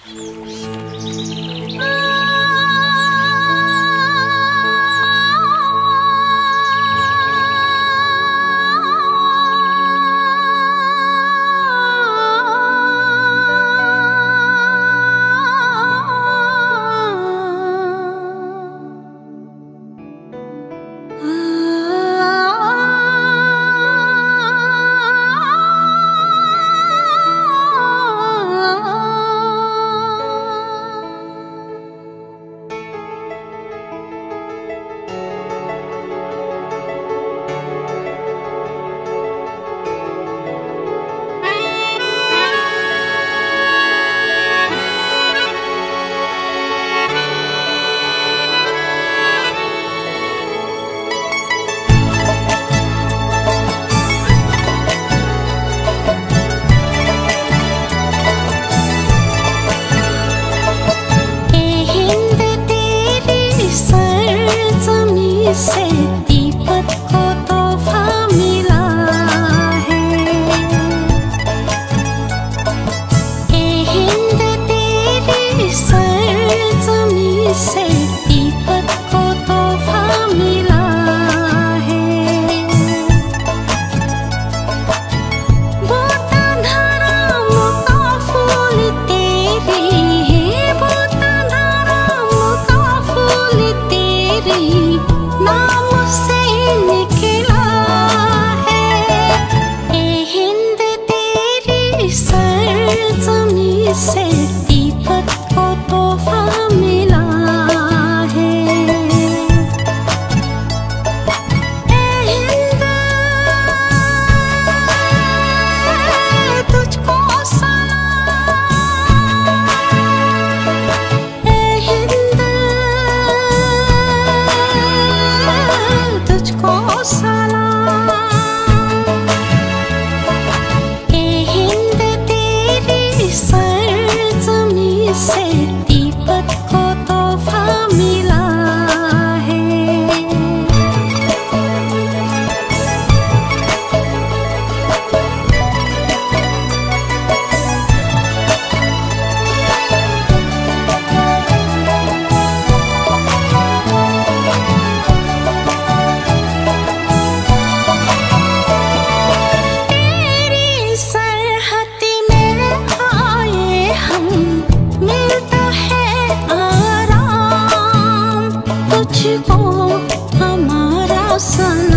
से दीपक को तोहफा मिला है। ए हिंद तेरी सरज़मीं से दीपक को तोहफा मिला है। बोता धराम का फूल तेरी है, बोता धराम का फूल तेरी नाम से निकला है। ए हिंद तेरी सरज़मीं से दीपक को तोहफा मिला है। ए हिंद तुझको सलाम, ए हिंद तुझको सलाम। ए हिंद तेरी सरज़मीं से दीपक को तोहफा मिला है। तेरी सरहद में आए हम, मिलता है आराम, तुझको हमारा सलाम।